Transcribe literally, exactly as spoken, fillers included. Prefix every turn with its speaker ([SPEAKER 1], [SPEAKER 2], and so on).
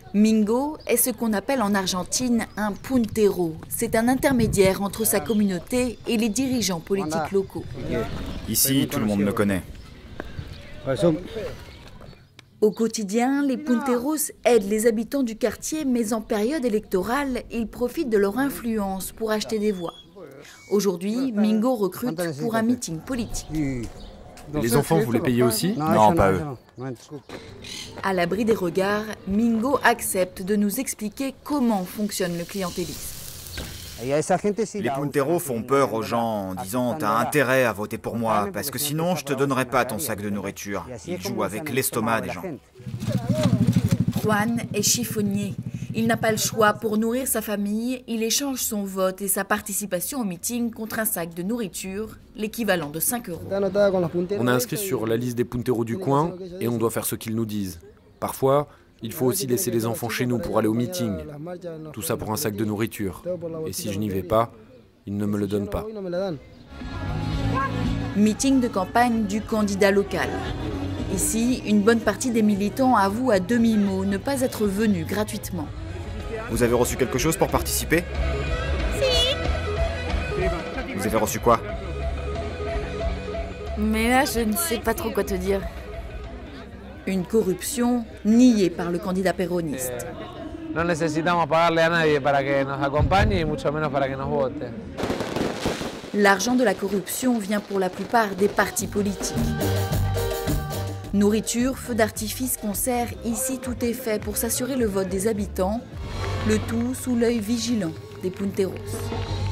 [SPEAKER 1] Mingo est ce qu'on appelle en Argentine un puntero. C'est un intermédiaire entre sa communauté et les dirigeants politiques locaux.
[SPEAKER 2] Ici, tout le monde me connaît.
[SPEAKER 1] Au quotidien, les punteros aident les habitants du quartier, mais en période électorale, ils profitent de leur influence pour acheter des voix. Aujourd'hui, Mingo recrute pour un meeting politique.
[SPEAKER 3] Les enfants, vous les payez aussi?
[SPEAKER 2] Non, pas eux.
[SPEAKER 1] À l'abri des regards, Mingo accepte de nous expliquer comment fonctionne le clientélisme.
[SPEAKER 2] Les punteros font peur aux gens en disant « T'as intérêt à voter pour moi, parce que sinon je te donnerai pas ton sac de nourriture ». Ils jouent avec l'estomac des gens.
[SPEAKER 1] Juan est chiffonnier. Il n'a pas le choix. Pour nourrir sa famille, il échange son vote et sa participation au meeting contre un sac de nourriture, l'équivalent de cinq euros.
[SPEAKER 3] On est inscrit sur la liste des punteros du coin et on doit faire ce qu'ils nous disent. Parfois, il faut aussi laisser les enfants chez nous pour aller au meeting. Tout ça pour un sac de nourriture. Et si je n'y vais pas, ils ne me le donnent pas.
[SPEAKER 1] Meeting de campagne du candidat local. Ici, une bonne partie des militants avouent à demi-mot ne pas être venus gratuitement.
[SPEAKER 2] Vous avez reçu quelque chose pour participer?
[SPEAKER 1] Si.
[SPEAKER 2] Vous avez reçu quoi?
[SPEAKER 1] Mais là, je ne sais pas trop quoi te dire. Une corruption niée par le candidat péroniste.
[SPEAKER 4] No necesitamos pagarle a nadie para que nos acompañe y mucho menos para que nos vote.
[SPEAKER 1] L'argent de la corruption vient pour la plupart des partis politiques. Nourriture, feux d'artifice, concerts, ici tout est fait pour s'assurer le vote des habitants, le tout sous l'œil vigilant des punteros.